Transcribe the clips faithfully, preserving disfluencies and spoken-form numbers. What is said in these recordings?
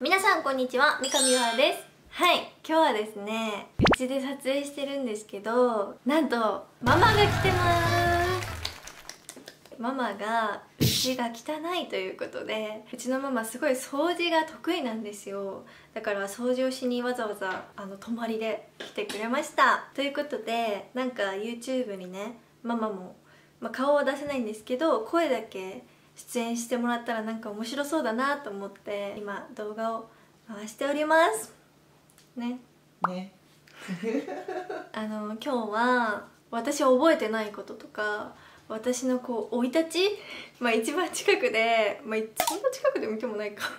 皆さんこんにちは、三上和です。はい、今日はですね、うちで撮影してるんですけど、なんとママが来てます。ママがうちが汚いということで、うちのママすごい掃除が得意なんですよ。だから掃除をしにわざわざあの泊まりで来てくれました。ということで、なんか YouTube にね、ママも、まあ、顔は出せないんですけど、声だけ出演してもらったらなんか面白そうだなと思って今動画を回しておりますね。 ねあの今日は私覚えてないこととか、私のこう生い立ち、まあ一番近くで、まあそんな近くで見てもないか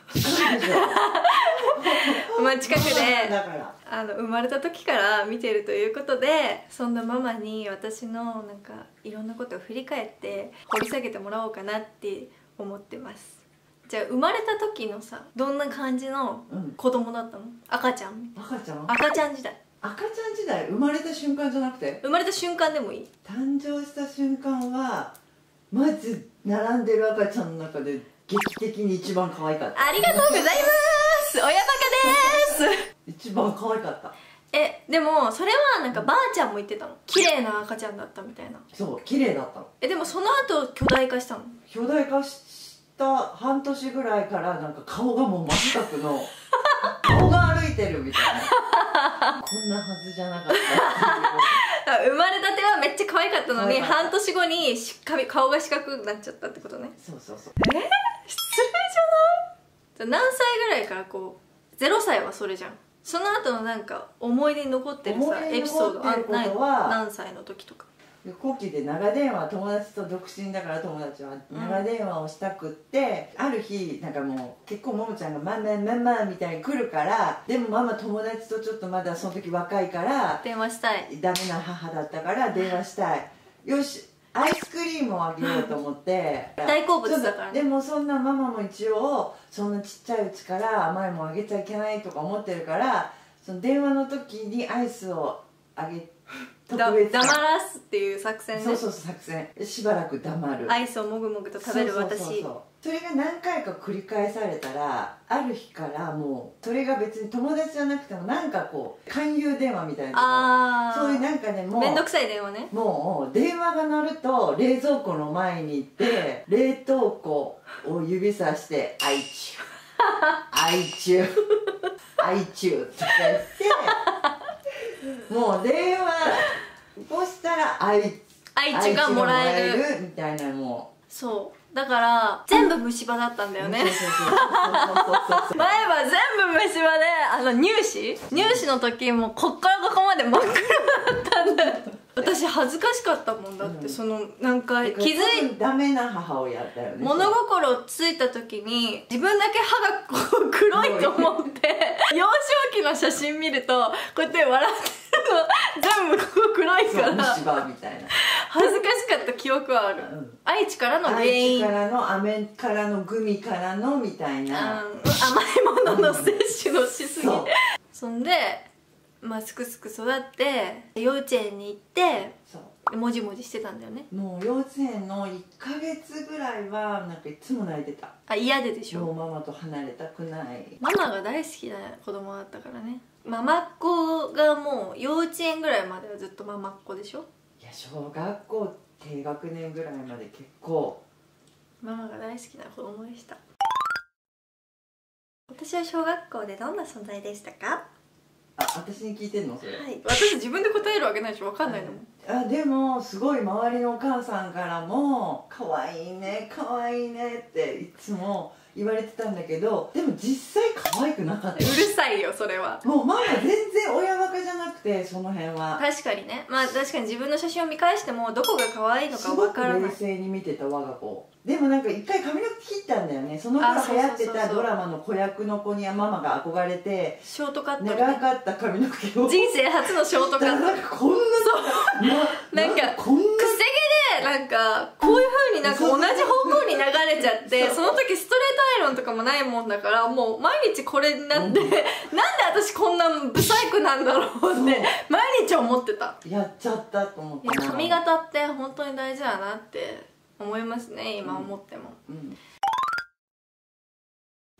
まあ近くであの生まれた時から見てるということで、そんなママに私のなんかいろんなことを振り返って掘り下げてもらおうかなって思ってます。じゃあ生まれた時のさ、どんな感じの子供だったの？赤ちゃん？ 赤ちゃん？ 赤ちゃん時代。 赤ちゃん時代、生まれた瞬間じゃなくて？ 生まれた瞬間でもいい。 誕生した瞬間はまず並んでる赤ちゃんの中で劇的に一番可愛かった。 ありがとうございます。親バカです一番可愛かった。 え、でもそれはなんかばあちゃんも言ってたの。綺麗な赤ちゃんだったみたいな。 そう、綺麗だったの。 え、でもその後巨大化したの？ 巨大化した半年ぐらいからなんか顔がもう真四角の顔が歩いてるみたいなこんなはずじゃなかったっていう。 生まれたてはめっちゃ可愛かったのに、 可愛かった半年後にしっかり顔が四角くなっちゃったってことね。 そうそうそう。 えー、失礼じゃない？何歳ぐらいからこうゼロさいはそれじゃん。その後のなんか思い出に残ってるさエピソードあんない？何歳の時とか。 飛行機で長電話、友達と独身だから友達は長電話をしたくって、うん、ある日なんかもう結構ももちゃんが「ママママ」みたいに来るから、でもママ友達とちょっとまだその時若いから電話したい、 ダメな母だったから電話したいよしアイスクリームをあげようと思って大好物だからね。 でもそんなママも一応そんなちっちゃいうちから甘いもんあげちゃいけないとか思ってるから、その電話の時にアイスをあげてだ黙らすっていう作戦ね。 そうそうそう、作戦。しばらく黙る、 アイスをもぐもぐと食べる私。 そうそうそうそう。それが何回か繰り返されたら、ある日からもうそれが別に友達じゃなくてもなんかこう勧誘電話みたいな、そういうなんかね、もうめんどくさい電話ね。 もう電話が鳴ると冷蔵庫の前に行って冷凍庫を指さして「アイチューアイチューアイチュー」とか言ってもう電話こうしたら愛知がもらえるみたいな。もうそうだから全部虫歯だったんだよね。前は全部虫歯で、あの乳歯乳歯の時もこっからここまで真っ黒だったんだよ私恥ずかしかったもんだって、うん、そのなんか気づいダメな母親だったよね。 物心ついた時に自分だけ歯がこう黒いと思って幼少期の写真見るとこうやって笑ってるの全部ここ黒いから虫歯みたいな恥ずかしかった記憶はある、うん、愛知からの原因、 愛知からの飴からのグミからのみたいな、 うん、甘いものの摂取のしすぎ、うん、そ, そんでまあすくすく育って幼稚園に行ってもじもじしてたんだよね。 もう幼稚園のいっかげつぐらいはなんかいつも泣いてた。 あ、嫌ででしょ。 もうママと離れたくない。 ママが大好きな子供だったからね。ママっ子がもう幼稚園ぐらいまではずっとママっ子でしょ。 いや、小学校低学年ぐらいまで結構ママが大好きな子供でした。私は小学校でどんな存在でしたか？ あ、私に聞いてんのそれ。 はい、私自分で答えるわけないでしょ、分かんないのもん。 あ、でもすごい周りのお母さんからも「可愛いね可愛いね」っていつも言われてたんだけど、でも実際可愛くなかった。うるさいよそれは。 もうママ全然親バカじゃなくて、その辺は確かにね。まあ確かに自分の写真を見返してもどこが可愛いのか分からない。 すごく冷静に見てた我が子。でもなんか一回髪の毛切ったんだよね。その頃流行ってたドラマの子役の子にママが憧れてショートカット、ね、 長かった髪の毛を人生初のショートカットなんかこんなな、なんかこんなくせ毛でなんかこういう風になんか同じ方向に流れちゃってその時ストレートアイロンとかもないもんだからもう毎日これになって、うん、なんで私こんなブサイクなんだろうって毎日思ってた。 やっちゃったと思って。 いや、髪型って本当に大事だなって思いますね、今思っても、うんうん、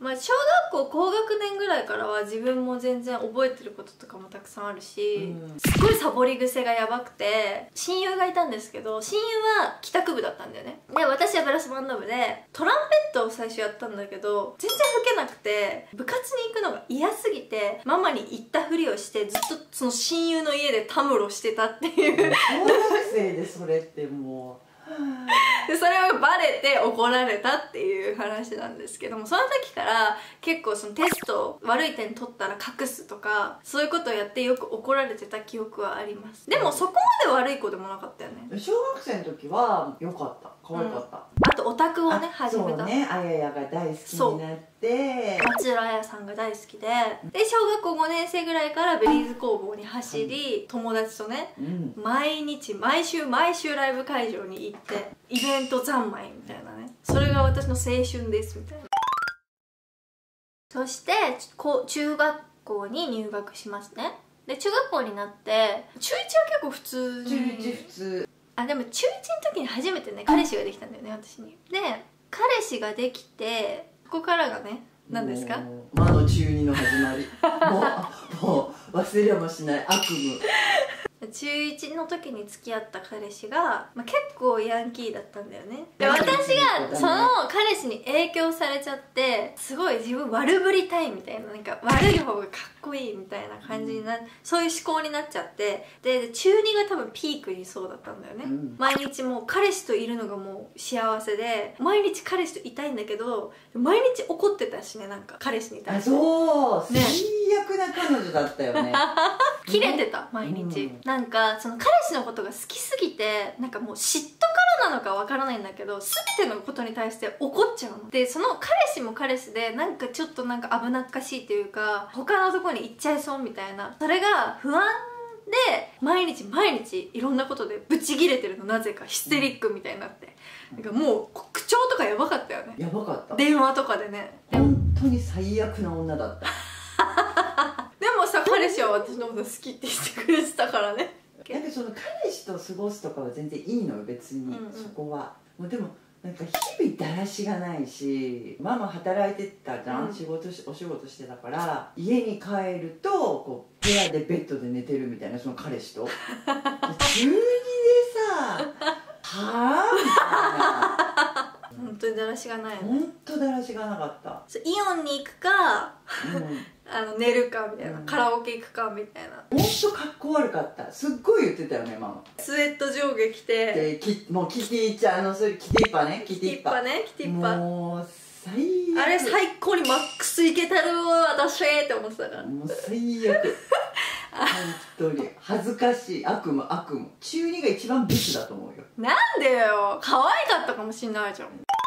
まあ小学校高学年ぐらいからは自分も全然覚えてることとかもたくさんあるし、うん、すごいサボり癖がやばくて、親友がいたんですけど、親友は帰宅部だったんだよね。で私はブラスバンド部でトランペットを最初やったんだけど全然吹けなくて、部活に行くのが嫌すぎてママに行ったふりをしてずっとその親友の家でたむろしてたっていう小学生でそれってもうでそれをバレて怒られたっていう話なんですけども、その時から結構そのテスト悪い点取ったら隠すとかそういうことをやってよく怒られてた記憶はあります。でもそこまで悪い子でもなかったよね。 小学生の時は良かった、可愛かった、うん、 あとオタクをね始めた。 そうね、あややが大好きになって、 松浦綾さんが大好きで、で小学校ごねん生ぐらいからベリーズ工房に走り、うん、友達とね、うん、毎日毎週毎週ライブ会場に行ってイベント三昧みたいなね、それが私の青春ですみたいな。そしてこう中学校に入学しますね。で中学校になって中いちは結構普通に、 中いち普通。 あでも中いちの時に初めてね彼氏ができたんだよね、私に。で彼氏ができてここからがね、何ですか、 魔の中二の始まりもうもう忘れもしない悪夢。 中いちの時に付き合った彼氏が、まあ、結構ヤンキーだったんだよね。で私がその彼氏に影響されちゃってすごい自分悪ぶりたいみたいな、なんか悪い方がかっこいいみたいな感じにな、うん、そういう思考になっちゃって、で中にが多分ピークにそうだったんだよね、うん、毎日もう彼氏といるのがもう幸せで毎日彼氏といたいんだけど毎日怒ってたしね、なんか彼氏に対して。 そう、ね、最悪な彼女だったよねキレてた毎日、うん、なんかその彼氏のことが好きすぎてなんかもう嫉妬からなのかわからないんだけど全てのことに対して怒っちゃうので、その彼氏も彼氏でなんかちょっとなんか危なっかしいっていうか他のとこに行っちゃいそうみたいな、それが不安で毎日毎日いろんなことでブチギレてるの、なぜかヒステリックみたいになって、なんかもう口調とかやばかったよね。 やばかった、電話とかでね。 本当に最悪な女だったでもさ彼氏は私のこと好きって言ってくれてたからね。 なんかその彼氏と過ごすとかは全然いいのよ別に、うんうん、そこはもう。でもなんか日々だらしがないし、ママ働いてたじゃん、うん、仕事しお仕事してたから家に帰るとこう部屋でベッドで寝てるみたいな、その彼氏と中にでさはぁみたいな本当にだらしがないよね。 本当だらしがなかった。 イオンに行くか、うん、あの寝るかみたいな、うん、カラオケ行くかみたいな。 本当かっこ悪かった。すっごい言ってたよねママ。 スウェット上下着てできもうキティちゃんのそういうキティッパね、キティッパね、キティッパ。 もう最悪。 あれ最高にマックスいけたる私って思ってたから。 もう最悪本当に恥ずかしい、悪夢悪夢。中にが一番ブスだと思うよ。 なんでよ、可愛かったかもしんないじゃん。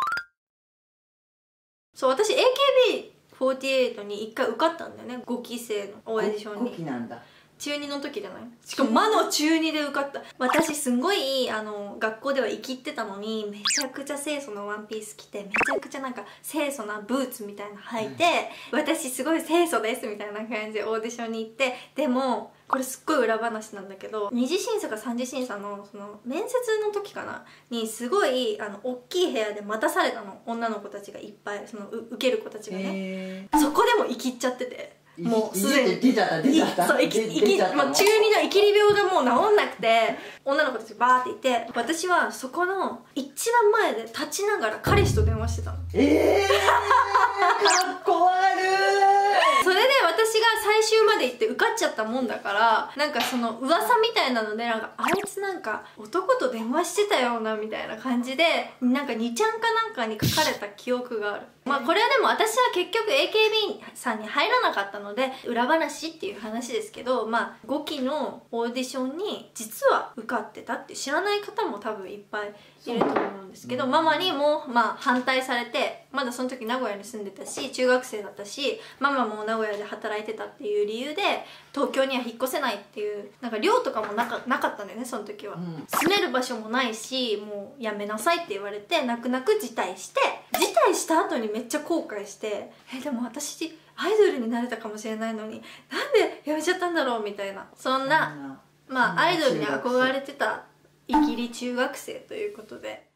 そう、私 エーケービーフォーティーエイト にいっかい受かったんだよね、ごき生のオーディションに。 ごきなんだ。 中にの時じゃない。しかも魔の中にで受かった。私すんごいあの学校では生きってたのにめちゃくちゃ清楚なワンピース着てめちゃくちゃなんか清楚なブーツみたいなの履いて、うん、私すごい清楚ですみたいな感じでオーディションに行って、でもこれすっごい裏話なんだけど、二次審査か三次審査のその面接の時かなにすごいあの大きい部屋で待たされたの、女の子たちがいっぱい、その受ける子たちがね。そこでも生きっちゃってて。もうすでに出ちゃった出ちゃったそう、いきいき、まあ、中二の生きり病がもう治んなくて女の子たちバーっていて、私はそこの一番前で立ちながら彼氏と電話してたの。ええー、 かっこ悪い。 それで私が最終まで行って受かっちゃったもんだから、なんかその噂みたいなのでなんかあいつなんか男と電話してたようなみたいな感じでなんかにちゃんかなんかに書かれた記憶がある。まあこれはでも私は結局 エーケービー さんに入らなかったので裏話っていう話ですけど、まあごきのオーディションに実は受かってたって知らない方も多分いっぱいいると思うんですけど、ママにもまあ反対されて、まだその時名古屋に住んでたし中学生だったし、ママも名古屋で働いてたっていう理由で東京には引っ越せないっていう、なんか寮とかもなか、なかったんだよねその時は、うん、住める場所もないしもうやめなさいって言われて泣く泣く辞退して、辞退した後にめっちゃ後悔して、えでも私アイドルになれたかもしれないのになんでやめちゃったんだろうみたいな、そんなまあアイドルに憧れてたイキリ中学生ということで。